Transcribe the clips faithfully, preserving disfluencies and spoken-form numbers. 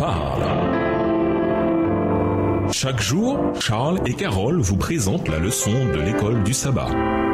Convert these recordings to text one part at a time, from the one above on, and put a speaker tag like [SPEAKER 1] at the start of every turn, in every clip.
[SPEAKER 1] parle. Chaque jour, Charles et Carole vous présentent la leçon de l'école du sabbat.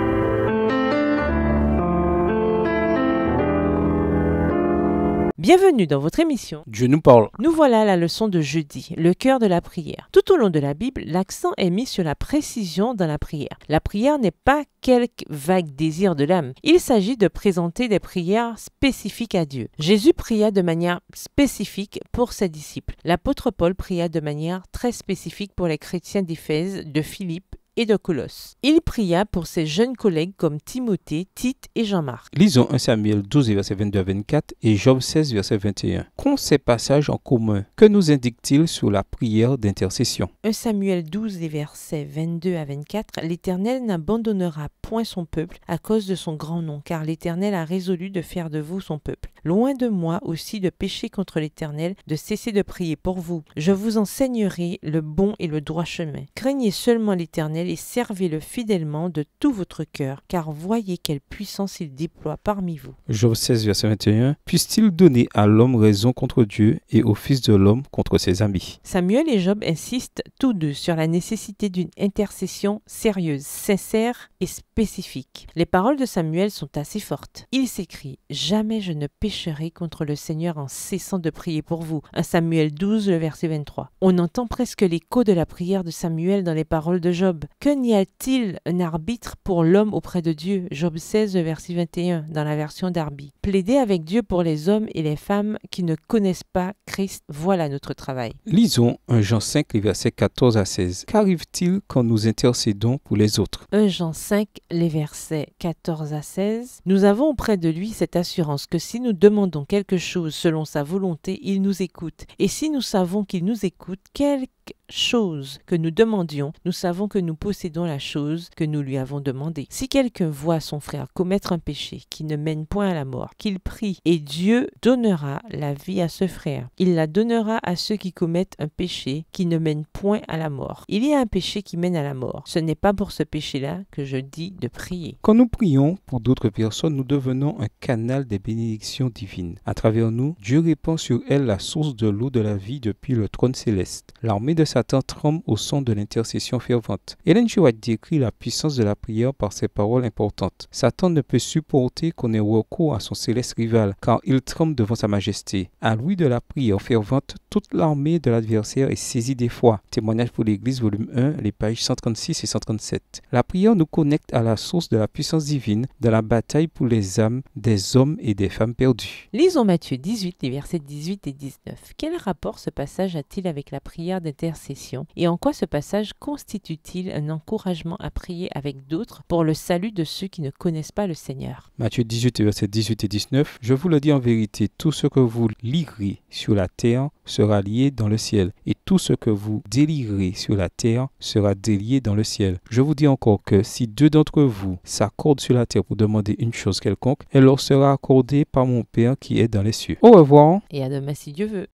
[SPEAKER 2] Bienvenue dans votre émission.
[SPEAKER 3] Dieu nous parle.
[SPEAKER 2] Nous voilà à la leçon de jeudi, le cœur de la prière. Tout au long de la Bible, l'accent est mis sur la précision dans la prière. La prière n'est pas quelque vague désir de l'âme. Il s'agit de présenter des prières spécifiques à Dieu. Jésus pria de manière spécifique pour ses disciples. L'apôtre Paul pria de manière très spécifique pour les chrétiens d'Éphèse, de Philippe et de Colosse. Il pria pour ses jeunes collègues comme Timothée, Tite et Jean-Marc.
[SPEAKER 3] Lisons un Samuel douze, versets vingt-deux à vingt-quatre et Job seize, verset vingt et un. Qu'ont ces passages en commun? Que nous indiquent-ils sur la prière d'intercession?
[SPEAKER 2] un Samuel douze, versets vingt-deux à vingt-quatre. L'Éternel n'abandonnera point son peuple à cause de son grand nom, car l'Éternel a résolu de faire de vous son peuple. Loin de moi aussi de pécher contre l'Éternel, de cesser de prier pour vous. Je vous enseignerai le bon et le droit chemin. Craignez seulement l'Éternel et servez-le fidèlement de tout votre cœur, car voyez quelle puissance il déploie parmi vous.
[SPEAKER 3] Job seize, verset vingt et un. Puisse-t-il donner à l'homme raison contre Dieu et au fils de l'homme contre ses amis?
[SPEAKER 2] Samuel et Job insistent tous deux sur la nécessité d'une intercession sérieuse, sincère et spécifique. Les paroles de Samuel sont assez fortes. Il s'écrie « Jamais je ne pécherai contre le Seigneur en cessant de prier pour vous ». un Samuel douze, le verset vingt-trois. On entend presque l'écho de la prière de Samuel dans les paroles de Job. Que n'y a-t-il un arbitre pour l'homme auprès de Dieu? Job seize, verset vingt et un, dans la version Darby. Plaider avec Dieu pour les hommes et les femmes qui ne connaissent pas Christ, voilà notre travail.
[SPEAKER 3] Lisons un Jean cinq, les versets quatorze à seize. Qu'arrive-t-il quand nous intercédons pour les autres?
[SPEAKER 2] un Jean cinq, les versets quatorze à seize. Nous avons auprès de lui cette assurance que si nous demandons quelque chose selon sa volonté, il nous écoute. Et si nous savons qu'il nous écoute, quelque chose que nous demandions, nous savons que nous possédons la chose que nous lui avons demandée. Si quelqu'un voit son frère commettre un péché qui ne mène point à la mort, qu'il prie, et Dieu donnera la vie à ce frère. Il la donnera à ceux qui commettent un péché qui ne mène point à la mort. Il y a un péché qui mène à la mort. Ce n'est pas pour ce péché-là que je dis de prier.
[SPEAKER 3] Quand nous prions pour d'autres personnes, nous devenons un canal des bénédictions divines. À travers nous, Dieu répand sur elles la source de l'eau de la vie depuis le trône céleste. L'armée de Satan tremble au son de l'intercession fervente. Ellen G. White décrit la puissance de la prière par ces paroles importantes. Satan ne peut supporter qu'on ait recours à son céleste rival, car il tremble devant sa majesté. À lui de la prière fervente, toute l'armée de l'adversaire est saisie d'effroi. Témoignage pour l'Église, volume un, les pages cent trente-six et cent trente-sept. La prière nous connecte à la source de la puissance divine de la bataille pour les âmes des hommes et des femmes perdus.
[SPEAKER 2] Lisons Matthieu dix-huit, les versets dix-huit et dix-neuf. Quel rapport ce passage a-t-il avec la prière d'intercession et en quoi ce passage constitue-t-il un encouragement à prier avec d'autres pour le salut de ceux qui ne connaissent pas le Seigneur?
[SPEAKER 3] Matthieu dix-huit, versets dix-huit et dix-neuf. Je vous le dis en vérité, tout ce que vous lirez sur la terre sera lié dans le ciel, et tout ce que vous délierez sur la terre sera délié dans le ciel. Je vous dis encore que si deux d'entre vous s'accordent sur la terre pour demander une chose quelconque, elle leur sera accordée par mon Père qui est dans les cieux. Au revoir.
[SPEAKER 2] Et à demain si Dieu veut.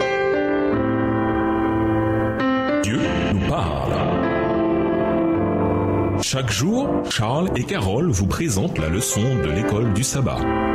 [SPEAKER 1] Dieu nous parle. Chaque jour, Charles et Carole vous présentent la leçon de l'école du sabbat.